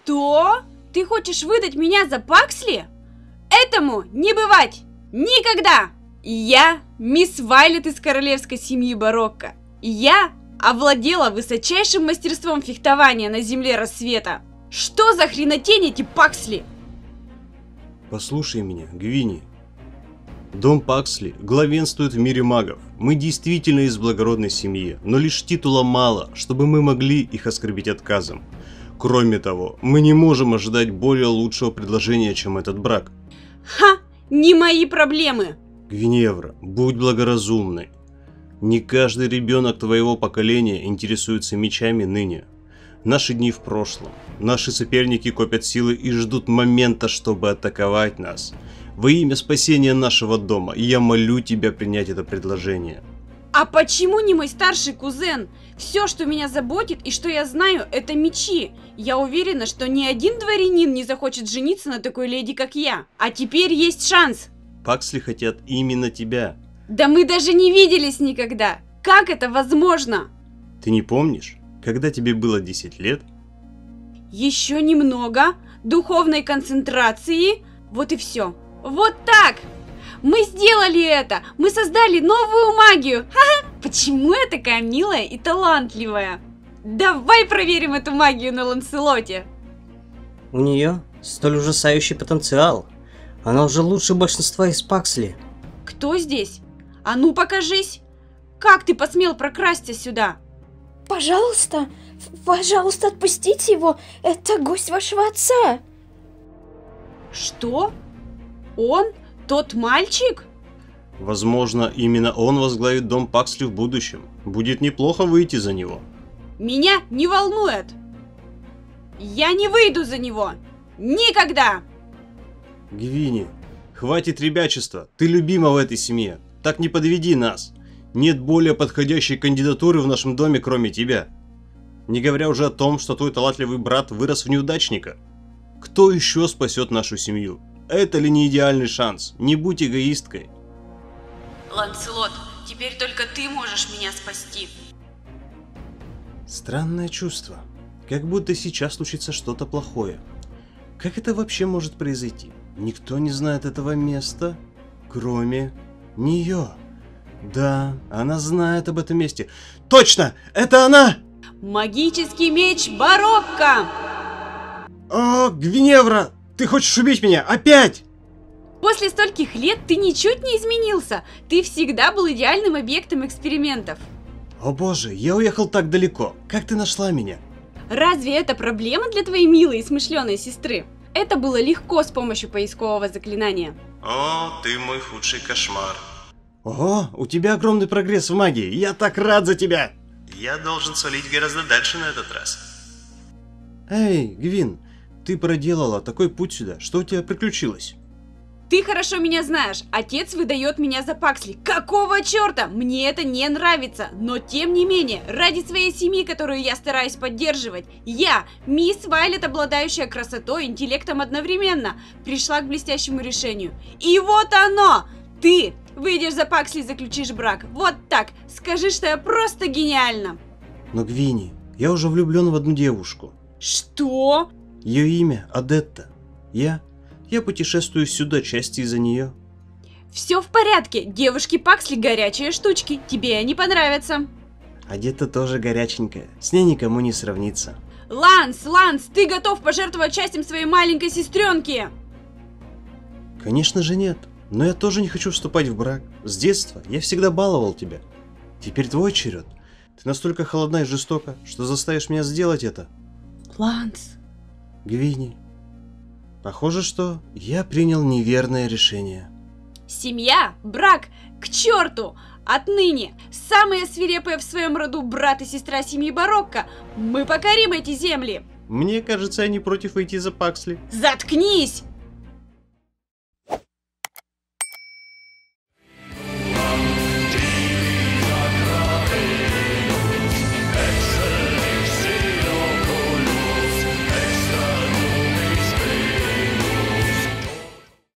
Что? Ты хочешь выдать меня за Паксли? Этому не бывать! Никогда! Я мисс Вайлет из королевской семьи Барокко. Я овладела высочайшим мастерством фехтования на земле рассвета. Что за хренотень эти Паксли? Послушай меня, Гвини. Дом Паксли главенствует в мире магов. Мы действительно из благородной семьи, но лишь титула мало, чтобы мы могли их оскорбить отказом. Кроме того, мы не можем ожидать более лучшего предложения, чем этот брак. Ха! Не мои проблемы! Гвиневра, будь благоразумной. Не каждый ребенок твоего поколения интересуется мечами ныне. Наши дни в прошлом. Наши соперники копят силы и ждут момента, чтобы атаковать нас. Во имя спасения нашего дома, я молю тебя принять это предложение. А почему не мой старший кузен? Все, что меня заботит и что я знаю, это мечи. Я уверена, что ни один дворянин не захочет жениться на такой леди, как я. А теперь есть шанс. Паксли хотят именно тебя. Да мы даже не виделись никогда. Как это возможно? Ты не помнишь, когда тебе было 10 лет? Еще немного духовной концентрации. Вот и все. Вот так! Мы сделали это! Мы создали новую магию! Ха-ха! Почему я такая милая и талантливая? Давай проверим эту магию на Ланселоте! У нее столь ужасающий потенциал. Она уже лучше большинства из Паксли. Кто здесь? А ну покажись! Как ты посмел прокрасться сюда? Пожалуйста, пожалуйста, отпустите его. Это гость вашего отца. Что? Он? Тот мальчик? Возможно, именно он возглавит дом Паксли в будущем. Будет неплохо выйти за него. Меня не волнует. Я не выйду за него. Никогда! Гвини, хватит ребячества. Ты любима в этой семье. Так не подведи нас. Нет более подходящей кандидатуры в нашем доме, кроме тебя. Не говоря уже о том, что твой талантливый брат вырос в неудачника. Кто еще спасет нашу семью? Это ли не идеальный шанс? Не будь эгоисткой. Ланселот, теперь только ты можешь меня спасти. Странное чувство. Как будто сейчас случится что-то плохое. Как это вообще может произойти? Никто не знает этого места, кроме нее. Да, она знает об этом месте. Точно! Это она! Магический меч Барокко! О, Гвиневра! Ты хочешь убить меня? Опять! После стольких лет ты ничуть не изменился. Ты всегда был идеальным объектом экспериментов. О боже, я уехал так далеко. Как ты нашла меня? Разве это проблема для твоей милой и смышленой сестры? Это было легко с помощью поискового заклинания. О, ты мой худший кошмар. Ого, у тебя огромный прогресс в магии. Я так рад за тебя. Я должен свалить гораздо дальше на этот раз. Эй, Гвин, ты проделала такой путь сюда. Что у тебя приключилось? Ты хорошо меня знаешь. Отец выдает меня за Паксли. Какого черта? Мне это не нравится. Но тем не менее, ради своей семьи, которую я стараюсь поддерживать, я, мисс Вайлет, обладающая красотой и интеллектом одновременно, пришла к блестящему решению. И вот оно! Ты выйдешь за Паксли и заключишь брак. Вот так. Скажи, что я просто гениальна. Но, Гвини, я уже влюблен в одну девушку. Что? Ее имя Адетта. Я путешествую сюда части из-за нее. Все в порядке. Девушки Паксли горячие штучки. Тебе они понравятся. Адетта тоже горяченькая. С ней никому не сравнится. Ланс, ты готов пожертвовать частью своей маленькой сестренки? Конечно же нет. Но я тоже не хочу вступать в брак. С детства я всегда баловал тебя. Теперь твой черед. Ты настолько холодна и жестока, что заставишь меня сделать это. Ланс. Гвини. Похоже, что я принял неверное решение. Семья, брак, к черту! Отныне самые свирепые в своем роду брат и сестра семьи Барокко. Мы покорим эти земли. Мне кажется, я не против выйти за Паксли. Заткнись!